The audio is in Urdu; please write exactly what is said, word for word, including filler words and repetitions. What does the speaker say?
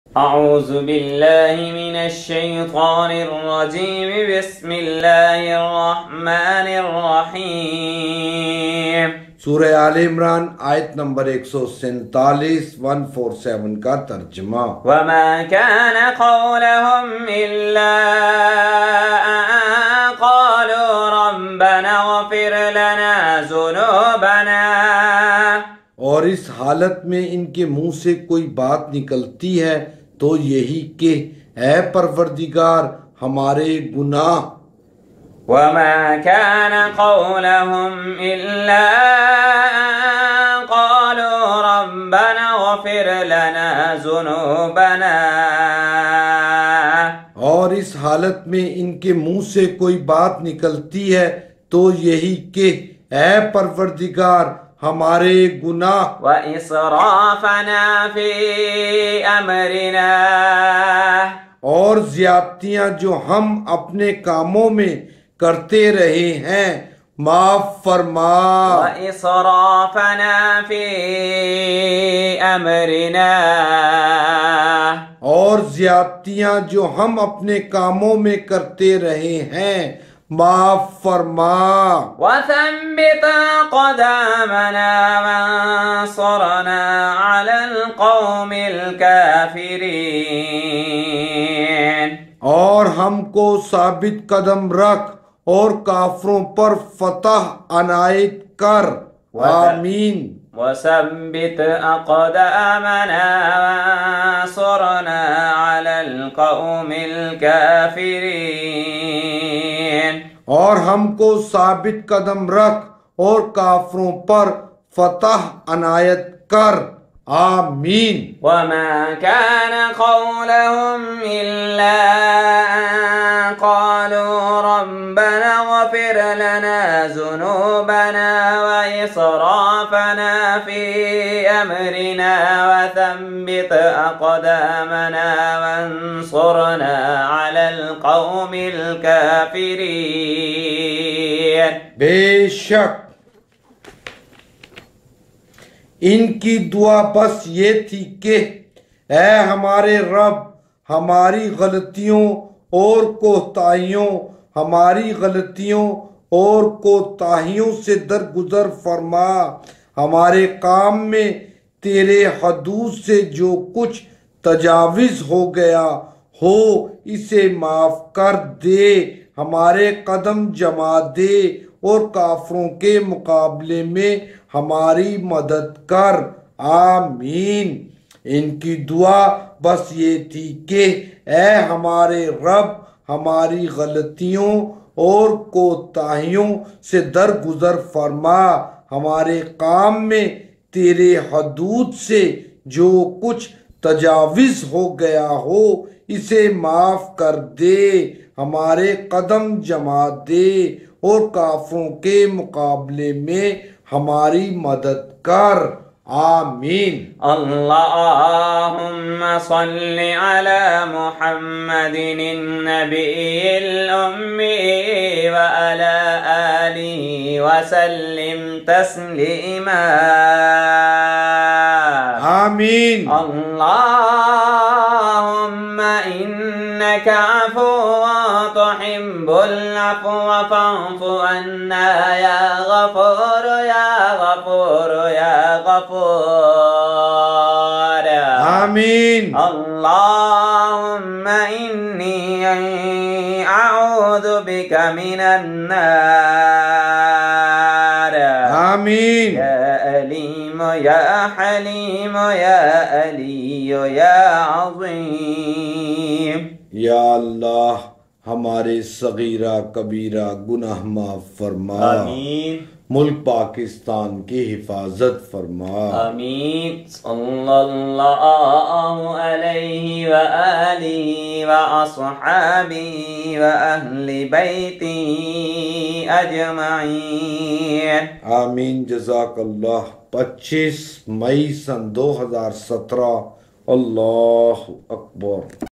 اعوذ باللہ من الشیطان الرجیم بسم اللہ الرحمن الرحیم۔ سورہ آل عمران آیت نمبر ایک سو سینتالیس ایک سو سینتالیس کا ترجمہ۔ وما كان قولهم إلا أن قالوا ربنا اغفر لنا ذنوبنا، اور اس حالت میں ان کے منہ سے کوئی بات نکلتی ہے تو یہی کہ اے پروردگار ہمارے گناہ۔ وما كان قولهم إلا أن قالوا ربنا اغفر لنا ذنوبنا، اور اس حالت میں ان کے منہ سے کوئی بات نکلتی ہے تو یہی کہ اے پروردگار ہمارے گناہ۔ وإسرافنا في أمرنا، اور زیادتیاں جو ہم اپنے کاموں میں کرتے رہے ہیں معاف فرما۔ وإسرافنا في أمرنا، اور زیادتیاں جو ہم اپنے کاموں میں کرتے رہے ہیں معاف فرما۔ وثبت أقدامنا وانصرنا على القوم الكافرين، اور ہم کو ثابت قدم رکھ اور کافروں پر فتح عنایت کر، آمین۔ وثبت أقدامنا وانصرنا على القوم الكافرين، اور ہم کو ثابت قدم رکھ اور کافروں پر فتح عنایت کر، آمین۔ وما كان قولهم إلا أن قالوا ربنا اغفر لنا ذنوبنا وإسرافنا في أمرنا وثبت أقدامنا وانصرنا على القوم الكافرين۔ بے شک ان کی دعا بس یہ تھی کہ اے ہمارے رب ہماری غلطیوں اور کوتاہیوں ہماری غلطیوں اور کوتاہیوں سے درگزر فرما، ہمارے کام میں تیرے حدود سے جو کچھ تجاوز ہو گیا ہو اسے معاف کر دے، ہمارے قدم جما دے اور کافروں کے مقابلے میں ہماری مدد کر، آمین۔ ان کی دعا بس یہ تھی کہ اے ہمارے رب ہماری غلطیوں اور کوتاہیوں سے درگزر فرما، ہمارے کام میں تیرے حدود سے جو کچھ تجاوز ہو گیا ہو اسے معاف کر دے، ہمارے قدم جما دے اور کافروں کے مقابلے میں ہماری مدد کر، آمین۔ اللہم صل علی محمد النبی الأمی وعلی آلہ وسلم تسلیما، آمین۔ اللہم انک عفو تحب العفو فاعف عنا یا غفور یا غفور یا غفور، آمین۔ اللہم انی اعوذ بک من النار، آمین۔ یا علیم یا حلیم یا علی یا عظیم۔ یا اللہ ہمارے صغیرہ کبیرہ گناہ معاف فرما، آمین۔ ملک پاکستان کی حفاظت فرما، آمین۔ صلی اللہ علیہ وآلہ وأصحابہ وأہل بیتہ اجمعین، آمین۔ جزاک اللہ۔ پچیس مئی سن دو ہزار سترہ، اللہ اکبر۔